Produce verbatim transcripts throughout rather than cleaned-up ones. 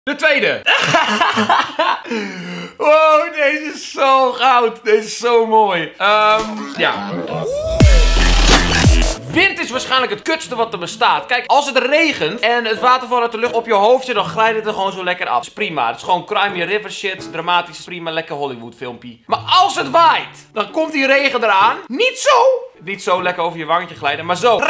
De tweede. Wow, deze is zo goud. Deze is zo mooi. Um, ja. Wind is waarschijnlijk het kutste wat er bestaat. Kijk, als het regent en het water valt uit de lucht op je hoofd zit, dan glijdt het er gewoon zo lekker af. Dat is prima. Het is gewoon Crimey River shit. Dramatisch, prima, lekker Hollywood filmpje. Maar als het waait, dan komt die regen eraan. Niet zo. Niet zo lekker over je wangetje glijden, maar zo.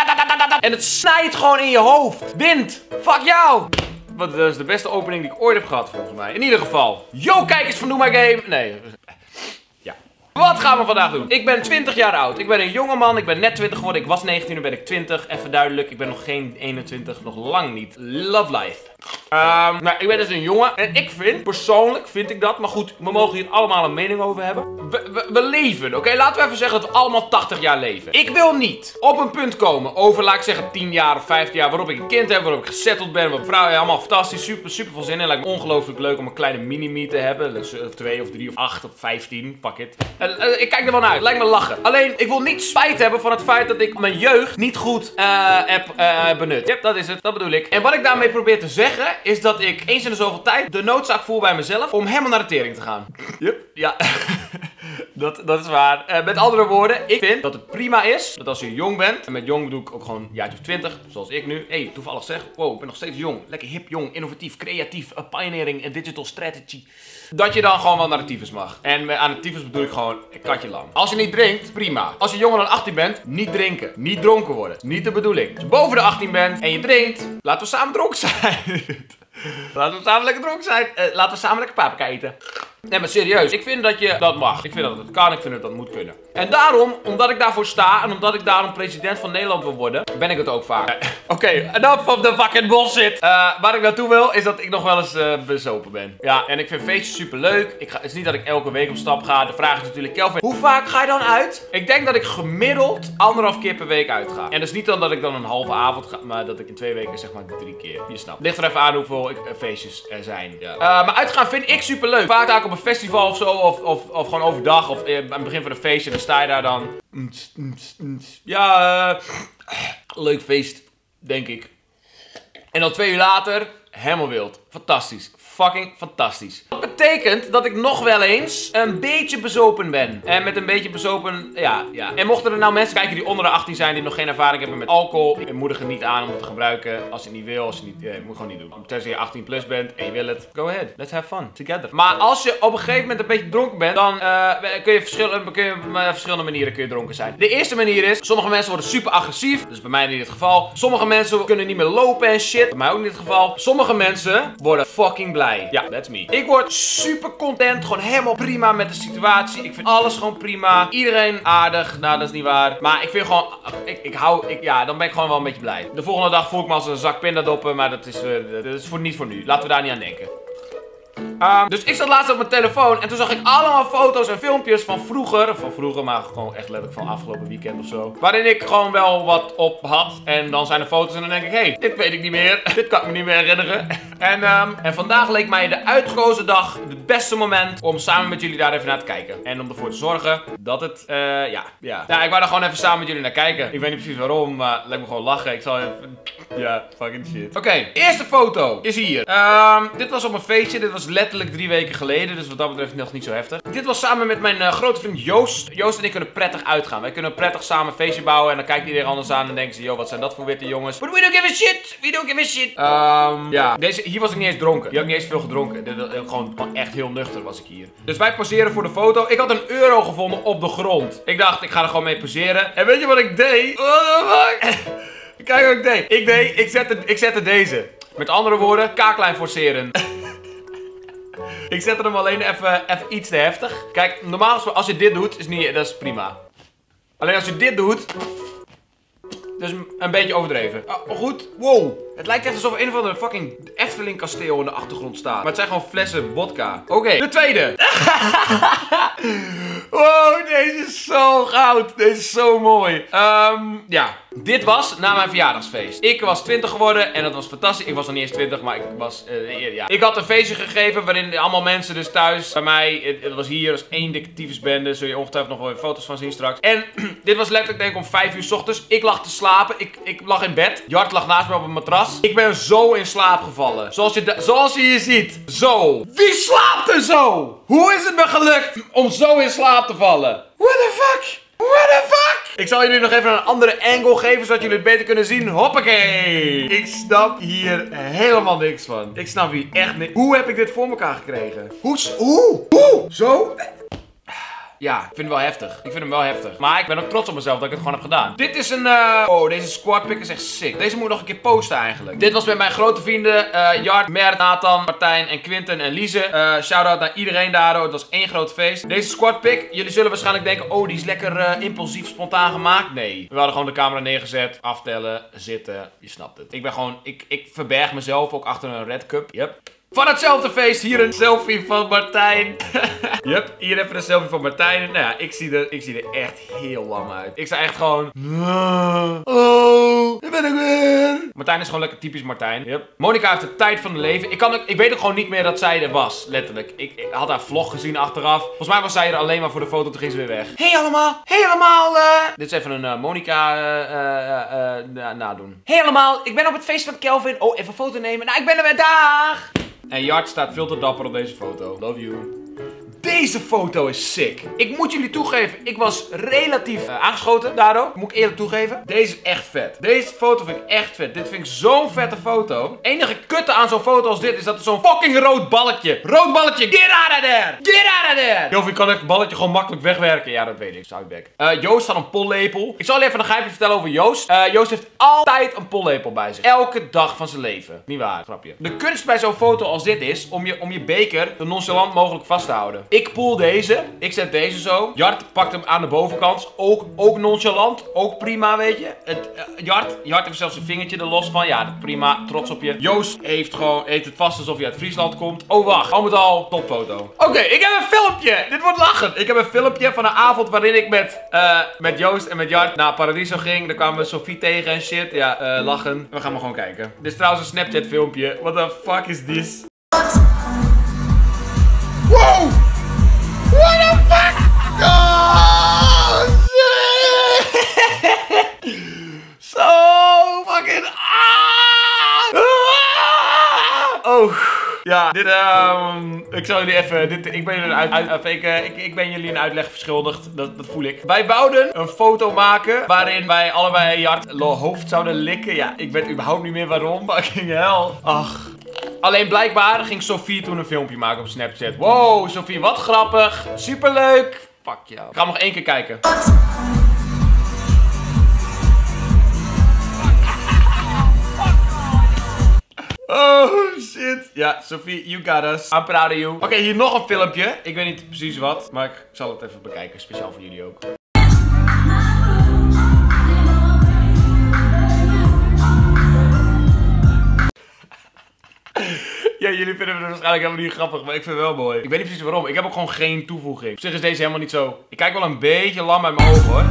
En het snijdt gewoon in je hoofd. Wind. Fuck jou. Dat is de beste opening die ik ooit heb gehad, volgens mij. In ieder geval. Yo, kijkers van Doe My Game. Nee. Ja. Wat gaan we vandaag doen? Ik ben twintig jaar oud. Ik ben een jonge man. Ik ben net twintig geworden. Ik was negentien, nu ben ik twintig. Even duidelijk. Ik ben nog geen eenentwintig. Nog lang niet. Love life. Um, nou, ik ben dus een jongen. En ik vind, persoonlijk vind ik dat. Maar goed, we mogen hier allemaal een mening over hebben. We, we, we leven, oké? Okay? Laten we even zeggen dat we allemaal tachtig jaar leven. Ik wil niet op een punt komen over, laat ik zeggen, tien jaar of vijftien jaar. Waarop ik een kind heb, waarop ik gesetteld ben. Waarop vrouwen, ja, allemaal fantastisch. Super, super veel zin in. Lijkt me ongelooflijk leuk om een kleine mini-me te hebben. Dus, of twee of drie of acht of vijftien. Fuck it. Uh, uh, ik kijk er wel naar uit. Lijkt me lachen. Alleen, ik wil niet spijt hebben van het feit dat ik mijn jeugd niet goed uh, heb uh, benut. Yep, dat is het. Dat bedoel ik. En wat ik daarmee probeer te zeggen is dat ik eens in de zoveel tijd de noodzaak voel bij mezelf om helemaal naar de tering te gaan. Yep. Ja. dat, dat is waar. Uh, met andere woorden, ik vind dat het prima is dat als je jong bent, en met jong bedoel ik ook gewoon een jaartje of twintig, zoals ik nu. Hé, hey, toevallig zeg, wow, ik ben nog steeds jong. Lekker hip, jong, innovatief, creatief, uh, pioneering en digital strategy. Dat je dan gewoon wel naar de tyfus mag. En met aan de tyfus bedoel ik gewoon een katje lam. Als je niet drinkt, prima. Als je jonger dan achttien bent, niet drinken. Niet dronken worden. Niet de bedoeling. Als je boven de achttien bent en je drinkt, laten we samen dronken zijn. Laten we samen lekker dronken zijn. Uh, laten we samen lekker paprika eten. Nee, maar serieus. Ik vind dat je dat mag. Ik vind dat het kan. Ik vind dat dat moet kunnen. En daarom, omdat ik daarvoor sta en omdat ik daarom president van Nederland wil worden, ben ik het ook vaak. Uh, Oké, okay, enough of the fucking bullshit. Uh, waar ik naartoe wil, is dat ik nog wel eens uh, bezopen ben. Ja, en ik vind feestjes super leuk. Ik ga, het is niet dat ik elke week op stap ga. De vraag is natuurlijk, Kelvin, hoe vaak ga je dan uit? Ik denk dat ik gemiddeld anderhalf keer per week uitga. En dat is niet dan dat ik dan een halve avond ga, maar dat ik in twee weken zeg maar drie keer. Je snapt. Ligt er even aan hoeveel ik, uh, feestjes er zijn. Ja. Uh, maar uitgaan vind ik super leuk. Vaak ga ik op een festival of zo, of, of, of gewoon overdag, of uh, aan het begin van een feestje, dan sta je daar dan. Ja, uh, leuk feest, denk ik. En dan twee uur later, helemaal wild. Fantastisch. Fucking fantastisch. Dat betekent dat ik nog wel eens een beetje bezopen ben. En met een beetje bezopen, ja, ja. En mochten er nou mensen kijken die onder de achttien zijn, die nog geen ervaring hebben met alcohol, ik moedig het niet aan om het te gebruiken. Als je het niet wil, als je niet, ja, je moet gewoon niet doen. Tenzij je achttien plus bent en je wil het, go ahead. Let's have fun, together. Maar als je op een gegeven moment een beetje dronken bent, dan uh, kun je, verschil, kun je op verschillende manieren kun je dronken zijn. De eerste manier is, sommige mensen worden super agressief. Dat is bij mij niet het geval. Sommige mensen kunnen niet meer lopen en shit. Bij mij ook niet het geval. Sommige mensen worden fucking blij. Ja, that's me. Ik word super content, gewoon helemaal prima met de situatie. Ik vind alles gewoon prima. Iedereen aardig. Nou, dat is niet waar. Maar ik vind gewoon, ik, ik hou, ik, ja, dan ben ik gewoon wel een beetje blij. De volgende dag voel ik me als een zak pindadoppen, maar dat is, uh, dat is voor, niet voor nu. Laten we daar niet aan denken. Um, dus ik zat laatst op mijn telefoon en toen zag ik allemaal foto's en filmpjes van vroeger. Van vroeger, maar gewoon echt letterlijk van afgelopen weekend of zo. Waarin ik gewoon wel wat op had. En dan zijn er foto's en dan denk ik, hé, hey, dit weet ik niet meer. Dit kan ik me niet meer herinneren. En, um, en vandaag leek mij de uitgekozen dag, het beste moment om samen met jullie daar even naar te kijken. En om ervoor te zorgen dat het, uh, ja, ja. Ja, ik wou daar gewoon even samen met jullie naar kijken. Ik weet niet precies waarom, maar het lijkt me gewoon lachen. Ik zal even, ja, fucking shit. Oké, okay, eerste foto is hier. Um, dit was op een feestje, dit was letterlijk drie weken geleden, dus wat dat betreft nog niet zo heftig. Dit was samen met mijn uh, grote vriend Joost. Joost en ik kunnen prettig uitgaan. Wij kunnen prettig samen een feestje bouwen en dan kijkt iedereen anders aan en denken ze, yo, wat zijn dat voor witte jongens. But we don't give a shit, we don't give a shit. Um, ja, deze, hier was ik niet eens dronken. Hier had ik niet eens veel gedronken. Dit, uh, gewoon, gewoon echt heel nuchter was ik hier. Dus wij poseren voor de foto. Ik had een euro gevonden op de grond. Ik dacht, ik ga er gewoon mee poseren. En weet je wat ik deed? What the fuck? Kijk wat ik deed. Ik deed, ik zette, ik zette deze. Met andere woorden, kaaklijn forceren. Ik zette hem alleen even, even iets te heftig. Kijk, normaal als je dit doet, is niet, dat is prima. Alleen als je dit doet, dus een beetje overdreven. Oh, goed. Wow. Het lijkt echt alsof een of andere fucking Efteling kasteel in de achtergrond staat. Maar het zijn gewoon flessen vodka. Oké, okay, de tweede. Wow, deze is zo goud. Deze is zo mooi. Um, ja, dit was na mijn verjaardagsfeest. Ik was twintig geworden en dat was fantastisch. Ik was nog niet eens twintig, maar ik was, uh, ja. Ik had een feestje gegeven waarin allemaal mensen dus thuis bij mij, het, het was hier, als één dikke tyfusbende. Zul je ongetwijfeld nog wel foto's van zien straks. En dit was letterlijk denk ik om vijf uur 's ochtends. Ik lag te slapen. Ik, ik lag in bed. Jart lag naast me op een matras. was. Ik ben zo in slaap gevallen. Zoals je, zoals je hier ziet. Zo. Wie slaapt er zo? Hoe is het me gelukt om zo in slaap te vallen? What the fuck? What the fuck? Ik zal jullie nog even een andere angle geven, zodat jullie het beter kunnen zien. Hoppakee. Ik snap hier helemaal niks van. Ik snap hier echt niks. Hoe heb ik dit voor elkaar gekregen? Hoe? Hoe? Hoe? Zo? Ja, ik vind het wel heftig. Ik vind hem wel heftig. Maar ik ben ook trots op mezelf dat ik het gewoon heb gedaan. Dit is een... Uh... Oh, deze squad pick is echt sick. Deze moet ik nog een keer posten eigenlijk. Dit was met mijn grote vrienden. Uh, Jart, Mert, Nathan, Martijn en Quinten en Lize. Uh, Shout-out naar iedereen daardoor. Het was één groot feest. Deze squad pick. Jullie zullen waarschijnlijk denken... Oh, die is lekker uh, impulsief, spontaan gemaakt. Nee. We hadden gewoon de camera neergezet. Aftellen. Zitten. Je snapt het. Ik ben gewoon... Ik, ik verberg mezelf ook achter een red cup. Yep. Van hetzelfde feest, hier een selfie van Martijn. Yep, hier even een selfie van Martijn. Nou ja, ik zie, er, ik zie er echt heel lam uit. Ik sta echt gewoon... Oh, daar ben ik weer. Martijn is gewoon lekker typisch Martijn. Yep. Monica heeft de tijd van haar leven. Ik, kan ook, ik weet ook gewoon niet meer dat zij er was, letterlijk. Ik, ik had haar vlog gezien achteraf. Volgens mij was zij er alleen maar voor de foto, toen ging ze weer weg. Hey allemaal, hey allemaal. Uh... Dit is even een uh, Monica uh, uh, uh, nadoen. Hey allemaal, ik ben op het feest van Kelvin. Oh, even een foto nemen. Nou, ik ben er weer, dag. En Jart staat veel te dapper op deze foto. Love you. Deze foto is sick. Ik moet jullie toegeven, ik was relatief uh, aangeschoten daardoor. Moet ik eerlijk toegeven. Deze is echt vet. Deze foto vind ik echt vet. Dit vind ik zo'n vette foto. Enige kutte aan zo'n foto als dit is dat er zo'n fucking rood balletje. Rood balletje. Get out of there. Get out of there. Jovi kan echt het balletje gewoon makkelijk wegwerken. Ja, dat weet ik. Soundback. Uh, Joost had een pollepel. Ik zal je even een geheimje vertellen over Joost. Uh, Joost heeft altijd een pollepel bij zich. Elke dag van zijn leven. Niet waar, grapje. De kunst bij zo'n foto als dit is om je, om je beker zo nonchalant mogelijk vast te houden. Ik pool deze. Ik zet deze zo. Jart pakt hem aan de bovenkant. Ook, ook nonchalant. Ook prima, weet je. Het, uh, Jart, Jart heeft zelfs een vingertje er los van. Ja, prima. Trots op je. Joost heeft gewoon, heeft het vast alsof hij uit Friesland komt. Oh, wacht. Al met al, topfoto. Oké, okay, ik heb een filmpje. Dit wordt lachen. Ik heb een filmpje van een avond waarin ik met, uh, met Joost en met Jart naar Paradiso ging. Daar kwamen we Sophie tegen en shit. Ja, uh, lachen. We gaan maar gewoon kijken. Dit is trouwens een Snapchat filmpje. What the fuck is this? Wow! What the fuck? Oh, shit! So fucking... Ah! Oh. Ja, dit, um, ik zal jullie even, dit, ik ben jullie een, uit, uit, ik, uh, ik, ik ben jullie een uitleg verschuldigd, dat, dat voel ik. Wij wouden een foto maken waarin wij allebei Jart hoofd zouden likken. Ja, ik weet überhaupt niet meer waarom, fucking hell. Ach. Alleen blijkbaar ging Sophie toen een filmpje maken op Snapchat. Wow, Sophie, wat grappig. Superleuk. Fuck jou. Ik ga hem nog één keer kijken. Oh shit. Ja, Sophie, you got us. I'm proud of you. Oké, okay, hier nog een filmpje. Ik weet niet precies wat, maar ik zal het even bekijken. Speciaal voor jullie ook. Ja, jullie vinden het waarschijnlijk helemaal niet grappig, maar ik vind het wel mooi. Ik weet niet precies waarom. Ik heb ook gewoon geen toevoeging. Op zich is deze helemaal niet zo... Ik kijk wel een beetje lam uit mijn ogen, hoor.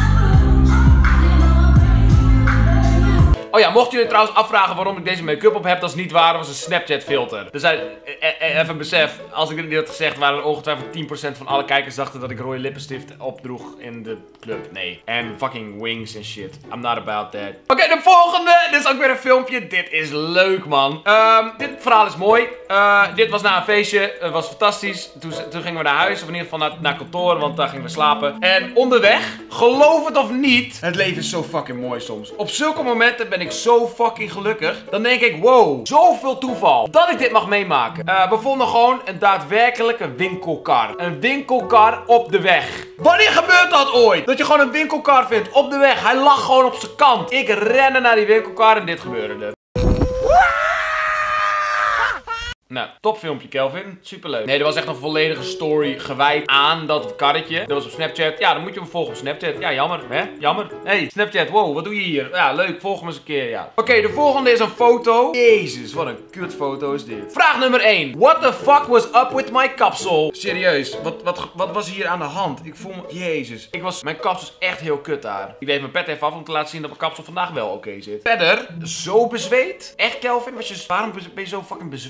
Oh ja, mochten jullie trouwens afvragen waarom ik deze make-up op heb, dat is niet waar, dat was een Snapchat filter. Dus e e even besef, als ik dit niet had gezegd, waren er ongetwijfeld tien procent van alle kijkers dachten dat ik rode lippenstift opdroeg in de club. Nee. En fucking wings en shit. I'm not about that. Oké, okay, de volgende. Dit is ook weer een filmpje. Dit is leuk, man. Um, dit verhaal is mooi. Uh, dit was na een feestje. Het was fantastisch. Toen, toen gingen we naar huis, of in ieder geval naar, naar kantoor, want daar gingen we slapen. En onderweg, geloof het of niet, het leven is zo fucking mooi soms. Op zulke momenten ben ik zo fucking gelukkig. Dan denk ik, wow, zoveel toeval dat ik dit mag meemaken. Uh, we vonden gewoon een daadwerkelijke winkelkar. Een winkelkar op de weg. Wanneer gebeurt dat ooit? Dat je gewoon een winkelkar vindt op de weg. Hij lag gewoon op zijn kant. Ik rende naar die winkelkar en dit gebeurde er. Nou, top filmpje, Kelvin. Superleuk. Nee, er was echt een volledige story gewijd aan dat karretje. Dat was op Snapchat. Ja, dan moet je me volgen op Snapchat. Ja, jammer, hè? Jammer. Hey, Snapchat, wow, wat doe je hier? Ja, leuk, volg me eens een keer, ja. Oké, okay, de volgende is een foto. Jezus, wat een kutfoto is dit. Vraag nummer één. What the fuck was up with my kapsel? Serieus, wat, wat, wat was hier aan de hand? Ik voel me... Jezus. Ik was... Mijn kapsel is echt heel kut daar. Ik deed mijn pet even af om te laten zien dat mijn kapsel vandaag wel oké okay zit. Verder, zo bezweet. Echt, Kelvin? Was je... Waarom ben je zo fucking bezweet? En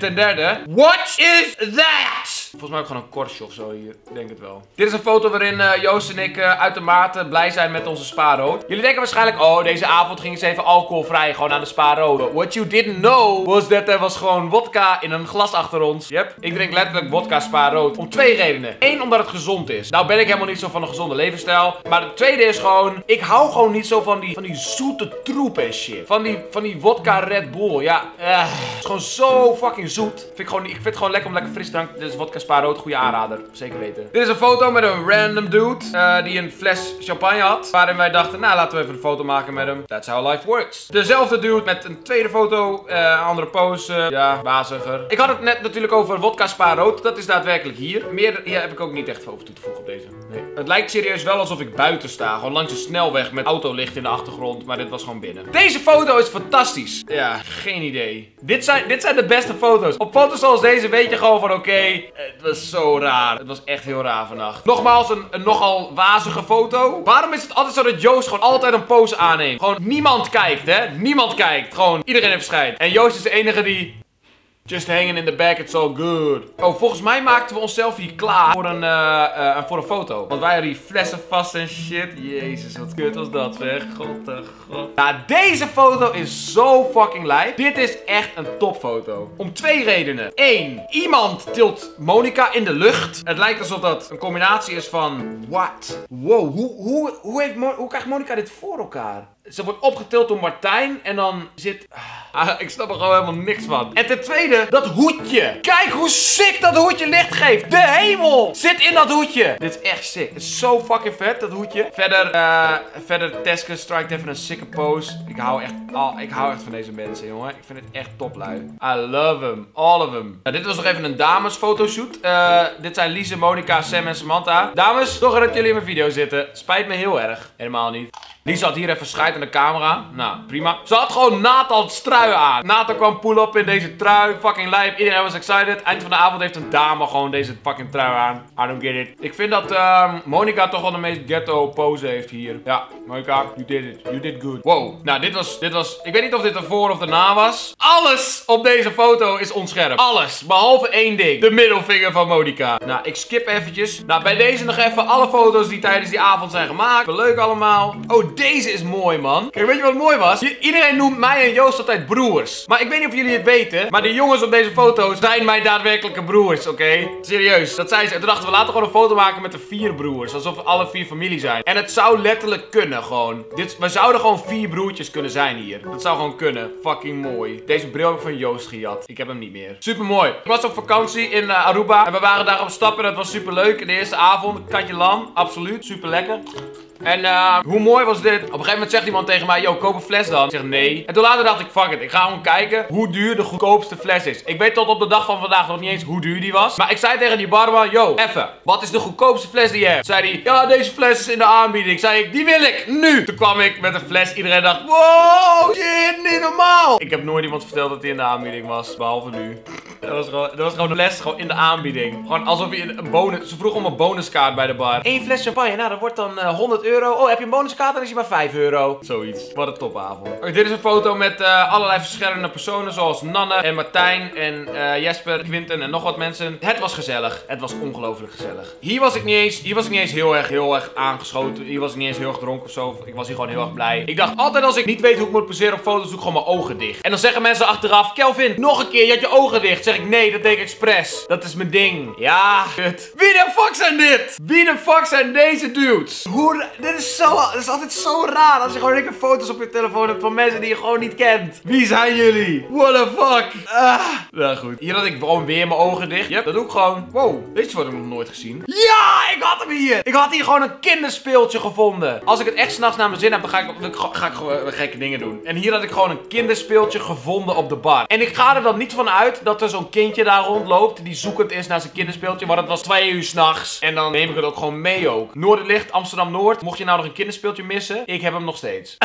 ten derde, what is that? Volgens mij ook gewoon een korstje of zo hier. Ik denk het wel. Dit is een foto waarin uh, Joost en ik uh, uitermate blij zijn met onze spaarrood. Jullie denken waarschijnlijk, oh, deze avond ging eens even alcoholvrij gewoon aan de spaarrood. What you didn't know was dat er was gewoon wodka in een glas achter ons. Yep. Ik drink letterlijk wodka spaarrood. Om twee redenen. Eén, omdat het gezond is. Nou ben ik helemaal niet zo van een gezonde levensstijl. Maar de tweede is gewoon, ik hou gewoon niet zo van die, van die zoete troep en shit. Van die, van die wodka Red Bull. Ja, uh, het is gewoon zo fucking zoet. Vind ik, gewoon, ik vind het gewoon lekker om lekker frisdrank. Dit is wodka spaarrood, goede aanrader. Zeker weten. Dit is een foto met een random dude. Uh, die een fles champagne had. Waarin wij dachten, nou laten we even een foto maken met hem. That's how life works. Dezelfde dude met een tweede foto. Uh, andere pose. Uh, ja, waziger. Ik had het net natuurlijk over wodka spaarrood. Dat is daadwerkelijk hier. Meer hier heb ik ook niet echt over toe te voegen op deze. Nee. Het lijkt serieus wel alsof ik buiten sta. Gewoon langs een snelweg met autolicht in de achtergrond. Maar dit was gewoon binnen. Deze foto is fantastisch. Ja, geen idee. Dit zijn, dit zijn de beste foto's. Op foto's zoals deze weet je gewoon van oké. Okay, het was zo raar. Het was echt heel raar vannacht. Nogmaals een, een nogal wazige foto. Waarom is het altijd zo dat Joost gewoon altijd een pose aanneemt? Gewoon niemand kijkt, hè? Niemand kijkt. Gewoon iedereen heeft schijt. En Joost is de enige die... Just hanging in the back, it's all good. Oh, volgens mij maakten we onszelf hier klaar voor een, uh, uh, voor een foto. Want wij hadden die flessen vast en shit. Jezus, wat kut was dat, zeg. God, uh, god. Nou, deze foto is zo fucking lijp. Dit is echt een topfoto. Om twee redenen. Eén, iemand tilt Monica in de lucht. Het lijkt alsof dat een combinatie is van... What? Wow, hoe, hoe, hoe, heeft Mo hoe krijgt Monica dit voor elkaar? Ze wordt opgetild door Martijn en dan zit... Ah, ik snap er gewoon helemaal niks van. En ten tweede, dat hoedje. Kijk hoe sick dat hoedje licht geeft. De hemel zit in dat hoedje. Dit is echt sick. Het is zo fucking vet, dat hoedje. Verder, uh, verder Teske strijkt even een sicke pose. Ik hou echt, oh, ik hou echt van deze mensen, jongen. Ik vind het echt toplui. I love them. All of them. Nou, dit was nog even een dames fotoshoot. Uh, dit zijn Lise, Monica, Sam en Samantha. Dames, toch dat jullie in mijn video zitten. Spijt me heel erg. Helemaal niet. Lisa had hier even scheid aan de camera. Nou, prima. Ze had gewoon Nathan's trui aan. Nathan kwam pull-up in deze trui. Fucking lijp. Iedereen was excited. Eind van de avond heeft een dame gewoon deze fucking trui aan. I don't get it. Ik vind dat uh, Monica toch wel de meest ghetto pose heeft hier. Ja, Monica, you did it. You did good. Wow. Nou, dit was, dit was... Ik weet niet of dit ervoor of daarna was. Alles op deze foto is onscherp. Alles. Behalve één ding. De middelvinger van Monica. Nou, ik skip eventjes. Nou, bij deze nog even alle foto's die tijdens die avond zijn gemaakt. Leuk allemaal. Oh, deze is mooi, man. Kijk, weet je wat mooi was? I iedereen noemt mij en Joost altijd broers. Maar ik weet niet of jullie het weten. Maar de jongens op deze foto's zijn mijn daadwerkelijke broers, oké? Okay? Serieus. Dat zijn ze. En toen dachten we, laten we gewoon een foto maken met de vier broers. Alsof we alle vier familie zijn. En het zou letterlijk kunnen, gewoon. Dit, we zouden gewoon vier broertjes kunnen zijn hier. Dat zou gewoon kunnen. Fucking mooi. Deze bril heb ik van Joost gejat. Ik heb hem niet meer. Super mooi. Ik was op vakantie in uh, Aruba. En we waren daar op stap. En dat was super leuk. De eerste avond. Katje lam. Absoluut. Super lekker. En uh, hoe mooi was dit? Op een gegeven moment zegt iemand tegen mij, yo, koop een fles dan. Ik zeg nee. En toen later dacht ik, fuck it. Ik ga gewoon kijken hoe duur de goedkoopste fles is. Ik weet tot op de dag van vandaag nog niet eens hoe duur die was. Maar ik zei tegen die barman, yo, even. Wat is de goedkoopste fles die je hebt? Zei hij, ja, deze fles is in de aanbieding. Zei ik, die wil ik nu. Toen kwam ik met een fles. Iedereen dacht, wow, shit, niet normaal. Ik heb nooit iemand verteld dat die in de aanbieding was. Behalve nu. Dat was gewoon, dat was gewoon een fles gewoon in de aanbieding. Gewoon alsof je een bonus... Ze vroeg om een bonuskaart bij de bar. Eén fles champagne, nou dat wordt dan uh, honderd euro. Oh, heb je een bonuskaart? Dan is hij maar vijf euro. Zoiets. Wat een topavond. Okay, dit is een foto met uh, allerlei verschillende personen. Zoals Nanne en Martijn en uh, Jesper, Quinten en nog wat mensen. Het was gezellig. Het was ongelooflijk gezellig. Hier was ik niet eens, hier was ik niet eens heel erg, heel erg aangeschoten. Hier was ik niet eens heel erg dronken of zo. Ik was hier gewoon heel erg blij. Ik dacht altijd als ik niet weet hoe ik moet poseren op foto's, doe ik gewoon mijn ogen dicht. En dan zeggen mensen achteraf, Kelvin, nog een keer, je had je ogen dicht. Zeg ik, nee, dat deed ik expres. Dat is mijn ding. Ja, kut. Wie de fuck zijn dit? Wie de fuck zijn deze dudes? Hoe, dit is zo, het is altijd zo raar als je gewoon lekker foto's op je telefoon hebt van mensen die je gewoon niet kent. Wie zijn jullie? What the fuck? Ah. Nou goed. Hier had ik gewoon weer mijn ogen dicht. Yep, dat doe ik gewoon. Wow, deze foto heb ik nog nooit gezien. Ja, ik had hem hier. Ik had hier gewoon een kinderspeeltje gevonden. Als ik het echt s'nachts naar mijn zin heb, dan ga ik, dan ga ik gewoon gekke dingen doen. En hier had ik gewoon een kinderspeeltje gevonden op de bar. En ik ga er dan niet van uit dat er zo'n kindje daar rondloopt die zoekend is naar zijn kinderspeeltje. Want het was twee uur s'nachts. En dan neem ik het ook gewoon mee ook. Noorderlicht, Amsterdam-Noord. Mocht je nou nog een kinderspeeltje missen, ik heb hem nog steeds.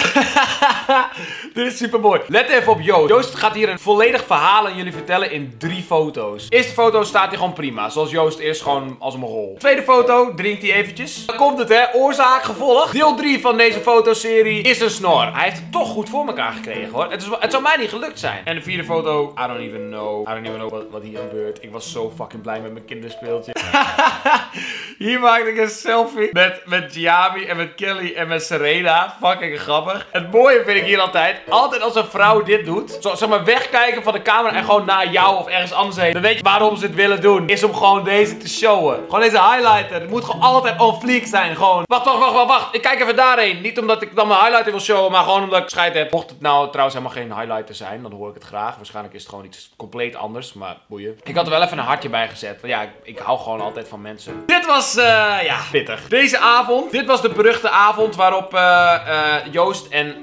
Dit is super mooi. Let even op Joost. Joost gaat hier een volledig verhaal aan jullie vertellen in drie foto's. Eerste foto staat hij gewoon prima. Zoals Joost is, gewoon als een rol. Tweede foto, drinkt hij eventjes. Dan komt het, hè. Oorzaak, gevolg. Deel drie van deze fotoserie is een snor. Hij heeft het toch goed voor elkaar gekregen, hoor. Het, is, het zou mij niet gelukt zijn. En de vierde foto, I don't even know. I don't even know ook wat, wat hier gebeurt. Ik was zo fucking blij met mijn kinderspeeltje. Hier maakte ik een selfie met, met Giami en met Kelly en met Serena. Fucking grappig. Het mooie vind ik hier altijd. Altijd als een vrouw dit doet. Zo, zeg maar wegkijken van de camera en gewoon naar jou of ergens anders heen. Dan weet je waarom ze het willen doen. Is om gewoon deze te showen. Gewoon deze highlighter. Het moet gewoon altijd on fleek zijn. Gewoon. Wacht, wacht, wacht, wacht, wacht. Ik kijk even daarheen. Niet omdat ik dan mijn highlighter wil showen. Maar gewoon omdat ik scheid heb. Mocht het nou trouwens helemaal geen highlighter zijn. Dan hoor ik het graag. Waarschijnlijk is het gewoon iets compleet anders. Maar boeien. Ik had er wel even een hartje bij gezet. Want ja, ik, ik hou gewoon altijd van mensen. Dit was, uh, ja, pittig. Deze avond. Dit was de beruchte avond waarop uh, uh, Joost en uh,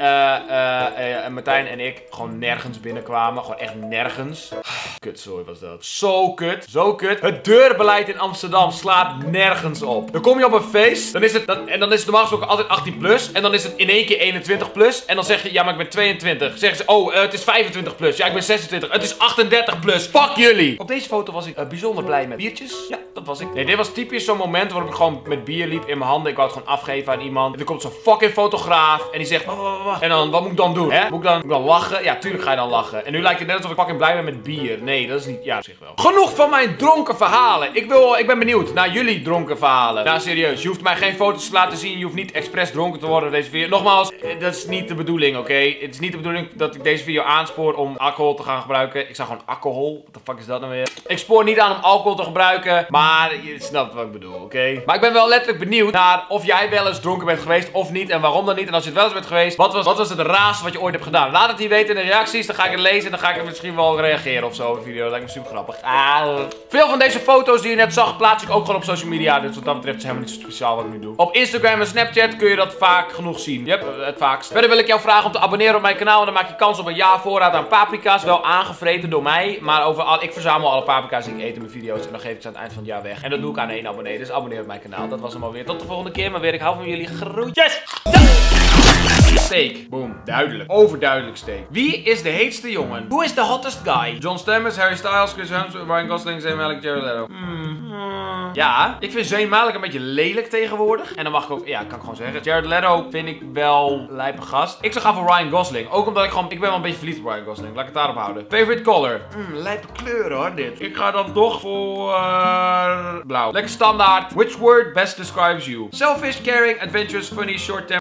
uh, uh, Martijn en ik gewoon nergens binnenkwamen. Gewoon echt nergens. Kutzooi was dat. Zo kut. Zo kut. Het deurbeleid in Amsterdam slaat nergens op. Dan kom je op een feest. Dan is het, dan, en dan is het normaal gesproken altijd achttien plus. En dan is het in één keer eenentwintig plus. En dan zeg je, ja, maar ik ben tweeëntwintig. Zeggen ze, oh, uh, het is vijfentwintig plus. Ja, ik ben zesentwintig. Het is achtendertig plus. Fuck jullie. Op deze foto was ik uh, bijzonder blij met biertjes. Ja, dat was ik. Nee, dit was typisch zo'n moment waarop ik gewoon met bier liep in mijn handen. Ik wou het gewoon afgeven aan iemand. En dan komt zo'n fucking fotograaf. En die zegt, wacht, wacht, wacht. En dan, wat moet ik dan doen? Hè? Moet ik dan, moet ik dan lachen? Ja, tuurlijk ga je dan lachen. En nu lijkt het net alsof ik fucking blij ben met bier. Nee, dat is niet, ja, op zich wel. Genoeg van mijn dronken verhalen. Ik wil, ik ben benieuwd naar jullie dronken verhalen. Nou, serieus. Je hoeft mij geen foto's te laten zien. Je hoeft niet expres dronken te worden deze video. Nogmaals, dat is niet de bedoeling, oké? Okay? Het is niet de bedoeling dat ik deze video aanspoor om alcohol te gaan gebruiken. Ik zou gewoon alcohol. Wat de fuck is dat nou weer? Ik spoor niet aan om alcohol te gebruiken. Maar je snapt wat ik bedoel, oké? Okay? Maar ik ben wel letterlijk benieuwd naar of jij wel eens dronken bent geweest of niet. En waarom dan niet. En als je het wel eens bent geweest, wat was, wat was het raarste wat je ooit hebt gedaan? Laat het hier weten in de reacties. Dan ga ik het lezen en dan ga ik er misschien wel reageren of zo in de video. Dat lijkt me super grappig. Ah. Veel van deze foto's die je net zag, plaats ik ook gewoon op social media. Dus wat dat betreft is helemaal niet zo speciaal wat ik nu doe. Op Instagram en Snapchat kun je dat vaak genoeg zien. Yep, het vaakst. Verder wil ik jou vragen om te abonneren op mijn kanaal. En dan maak je kans op een jaar voorraad aan paprika's. Wel aangevreten door mij. Maar over al, ik verzamel alle paprika's die ik eet in mijn video's. En dan geef ik ze aan het eind van het jaar weg. En dat doe ik aan één abonnee. Dus abonneer op mijn kanaal. Dat was hem alweer. Tot de volgende keer. Maar weer, ik hou van jullie. Groetjes! Steak. Boom. Duidelijk. Overduidelijk steak. Wie is de heetste jongen? Who is the hottest guy? John Stamos, Harry Styles, Chris Hemsworth, Ryan Gosling, Zayn Malik, Jared Leto. Hmm. Hmm. Ja, ik vind Zayn Malik een beetje lelijk tegenwoordig. En dan mag ik ook, ja, kan ik gewoon zeggen. Jared Leto vind ik wel lijpe gast. Ik zou gaan voor Ryan Gosling. Ook omdat ik gewoon, ik ben wel een beetje verliefd op Ryan Gosling. Laat ik het daarop houden. Favorite color? Hmm, lijpe kleur hoor, dit. Ik ga dan toch voor uh, blauw. Lekker standaard. Which word best describes you? Selfish, caring, adventurous, funny, short-tempered.